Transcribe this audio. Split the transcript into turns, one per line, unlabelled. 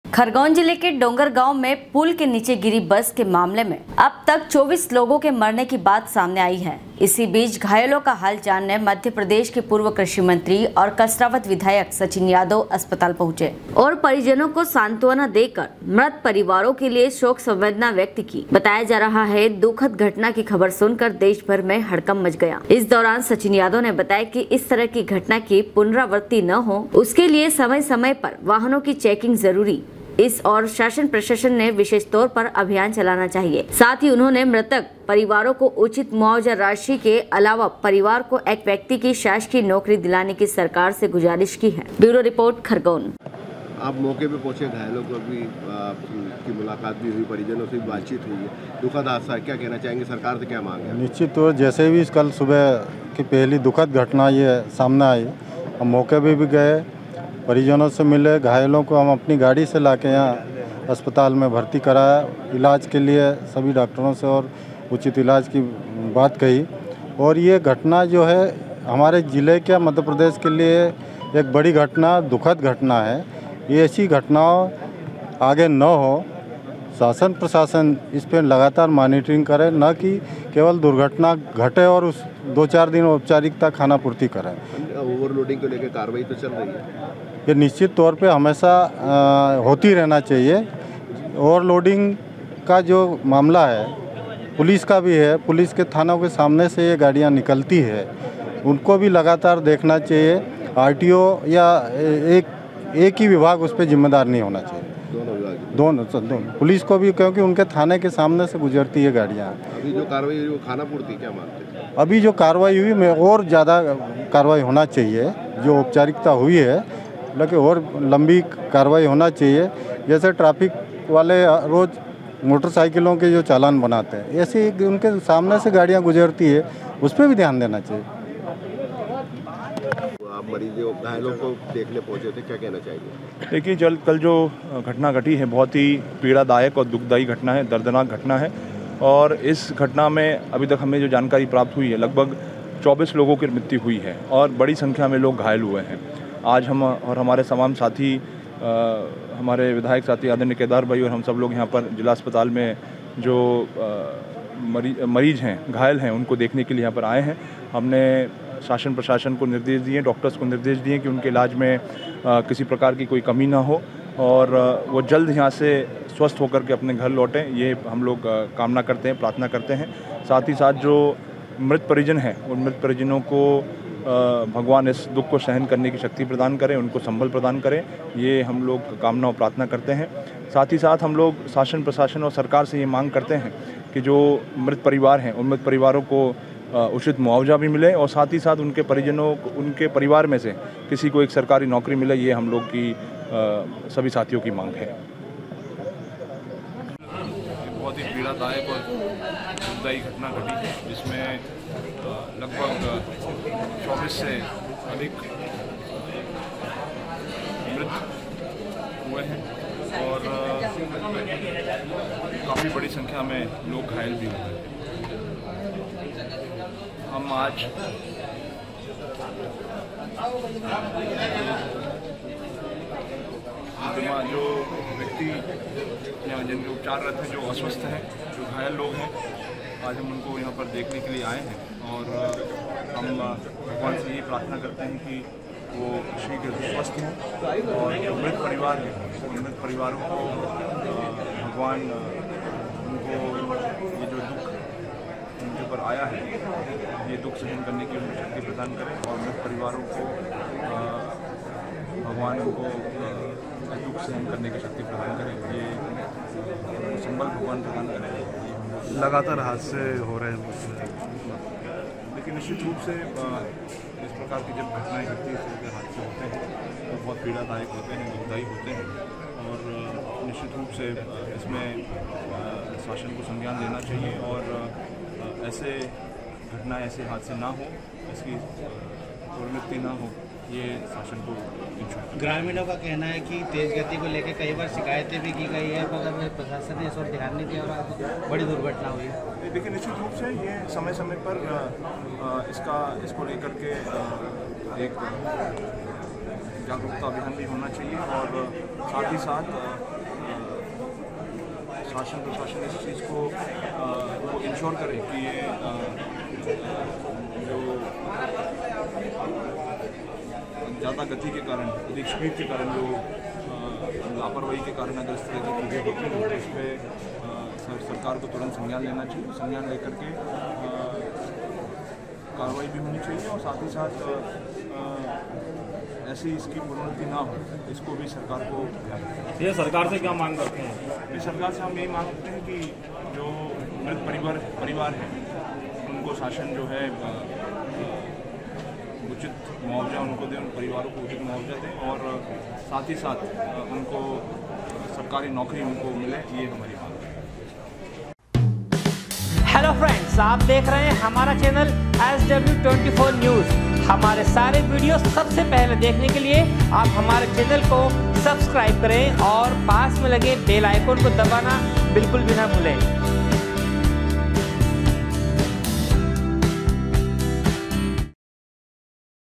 खरगोन जिले के डोंगर गांव में पुल के नीचे गिरी बस के मामले में अब तक 24 लोगों के मरने की बात सामने आई है। इसी बीच घायलों का हाल जानने मध्य प्रदेश के पूर्व कृषि मंत्री और कसरावत विधायक सचिन यादव अस्पताल पहुंचे और परिजनों को सांत्वना देकर मृत परिवारों के लिए शोक संवेदना व्यक्त की। बताया जा रहा है दुखद घटना की खबर सुनकर देश भर में हड़कंप मच गया। इस दौरान सचिन यादव ने बताया कि इस तरह की घटना की पुनरावृत्ति न हो, उसके लिए समय समय पर वाहनों की चेकिंग जरूरी इस और शासन प्रशासन ने विशेष तौर पर अभियान चलाना चाहिए। साथ ही उन्होंने मृतक परिवारों को उचित मुआवजा राशि के अलावा परिवार को एक व्यक्ति की शासकीय नौकरी दिलाने की सरकार से गुजारिश की है। Bureau report, Khargone.
आप मौके पे पहुंचे, घायलों को भी की मुलाकात भी हुई, परिजनों से बातचीत हुई है। दुखद हादसा, क्या कहना चाहेंगे, सरकार से क्या मांग है?
निश्चित तो जैसे भी कल सुबह की पहली दुखद घटना ये सामने आई, हम मौके पे भी गए, परिजनों से मिले। घायलों को हम अपनी गाड़ी से लाके यहाँ अस्पताल में भर्ती कराया इलाज के लिए, सभी डॉक्टरों से और उचित इलाज की बात कही। और ये घटना जो है हमारे ज़िले के मध्य प्रदेश के लिए एक बड़ी घटना, दुखद घटना है। ये ऐसी घटनाओं आगे न हो, शासन प्रशासन इस पर लगातार मॉनिटरिंग करे, न कि केवल दुर्घटना घटे और उस 2-4 दिन औपचारिकता खाना पूर्ति करें।
ओवरलोडिंग को लेकर कार्रवाई तो चल रही है,
ये निश्चित तौर पे हमेशा होती रहना चाहिए। ओवरलोडिंग का जो मामला है पुलिस का भी है, पुलिस के थानों के सामने से ये गाड़ियाँ निकलती है, उनको भी लगातार देखना चाहिए। आरटीओ या एक ही विभाग उस पर जिम्मेदार नहीं होना चाहिए, दोनों पुलिस को भी, क्योंकि उनके थाने के सामने से गुजरती है गाड़ियाँ।
अभी जो कार्रवाई हुई वो खाना पूर्ति क्या मानते हैं?
अभी जो कार्रवाई हुई में और ज़्यादा कार्रवाई होना चाहिए। जो औपचारिकता हुई है लेकिन और लंबी कार्रवाई होना चाहिए। जैसे ट्रैफिक वाले रोज़ मोटरसाइकिलों के जो चालान बनाते हैं, ऐसे उनके सामने से गाड़ियाँ गुजरती है, उस पर भी ध्यान देना चाहिए।
आप मरीजों घायलों को देखने पहुंचे थे, क्या कहना चाहिए?
देखिए, कल जो घटना घटी है बहुत ही पीड़ादायक और दुखदायी घटना है, दर्दनाक घटना है। और इस घटना में अभी तक हमें जो जानकारी प्राप्त हुई है, लगभग 24 लोगों की मृत्यु हुई है और बड़ी संख्या में लोग घायल हुए हैं। आज हम और हमारे तमाम साथी, हमारे विधायक साथी आदरणीय केदार भाई और हम सब लोग यहाँ पर जिला अस्पताल में जो मरीज हैं, घायल हैं, उनको देखने के लिए यहाँ पर आए हैं। हमने शासन प्रशासन को निर्देश दिए, डॉक्टर्स को निर्देश दिए कि उनके इलाज में किसी प्रकार की कोई कमी ना हो और वो जल्द यहाँ से स्वस्थ होकर के अपने घर लौटें, ये हम लोग कामना करते हैं, प्रार्थना करते हैं। साथ ही साथ जो मृत परिजन हैं, उन मृत परिजनों को भगवान इस दुख को सहन करने की शक्ति प्रदान करें, उनको संबल प्रदान करें, ये हम लोग कामना और प्रार्थना करते हैं। साथ ही साथ हम लोग शासन प्रशासन और सरकार से ये मांग करते हैं कि जो मृत परिवार हैं, उन मृत परिवारों को उचित मुआवजा भी मिले और साथ ही साथ उनके परिजनों, उनके परिवार में से किसी को एक सरकारी नौकरी मिले, ये हम लोग की सभी साथियों की मांग है। बहुत ही पीड़ादायक और दुखदायी घटना घटी है, जिसमें लगभग 24 से अधिक मृत हुए हैं और काफ़ी बड़ी संख्या में लोग घायल भी हुए हैं। हम आज जो व्यक्ति यहाँ जिनके उपचाररत हैं, जो अस्वस्थ हैं, जो घायल लोग हैं, आज हम उनको यहाँ पर देखने के लिए आए हैं और हम भगवान से ये प्रार्थना करते हैं कि वो शीघ्र स्वस्थ हों और जो मृत परिवार हैं, उन मृत परिवारों को भगवान उनको ये जो दुख उनके ऊपर आया है, ये दुख सहन करने की उनको शक्ति प्रदान करें और मृत परिवारों को भगवान उनको दुख सहन करने की शक्ति प्रदान करें, ये संबल भगवान प्रदान करें।
लगातार हादसे हो रहे हैं,
लेकिन निश्चित रूप से इस प्रकार की जब घटनाएं घटती हैं, इस तरह के हादसे होते हैं तो बहुत पीड़ादायक होते हैं, दुखदायी होते हैं और निश्चित रूप से इसमें शासन को संज्ञान लेना चाहिए और ऐसे घटनाएं, ऐसे हादसे ना हो, इसकी पुनरावृत्ति ना हो, ये शासन को।
ग्रामीणों का कहना है कि तेज गति को लेकर कई बार शिकायतें भी की गई है, मगर प्रशासन ने इस और ध्यान नहीं दिया और बड़ी दुर्घटना हुई है।
देखिए, निश्चित रूप से ये समय समय पर इसको लेकर के एक जागरूकता अभियान भी होना चाहिए और साथ ही साथ शासन प्रशासन इस चीज़ को वो इंश्योर करे कि ये जो ज़्यादा गति के कारण, अधिक स्पीड के कारण, जो लापरवाही के कारण अगर इस तरह की चीज़ें होती हैं तो इस पर सरकार को तुरंत संज्ञान लेना चाहिए। संज्ञान लेकर के कार्रवाई भी होनी चाहिए और साथ ही साथ ऐसी इसकी पुनरावृत्ति ना हो, इसको भी सरकार को ध्यान रखना।
ये सरकार से क्या मांग करते हैं?
इस सरकार से हम यही मांग करते हैं कि जो मृत परिवार है उनको शासन जो है उचित मुआवजा उनको दें, उन परिवारों को उचित मुआवजा दें और साथ ही साथ उनको सरकारी नौकरी उनको मिले, ये हमारी मांग है।
हेलो फ्रेंड्स, आप देख रहे हैं हमारा चैनल SW24 न्यूज़। हमारे सारे वीडियो सबसे पहले देखने के लिए आप हमारे चैनल को सब्सक्राइब करें और पास में लगे बेल आइकन को दबाना बिल्कुल भी ना भूलें।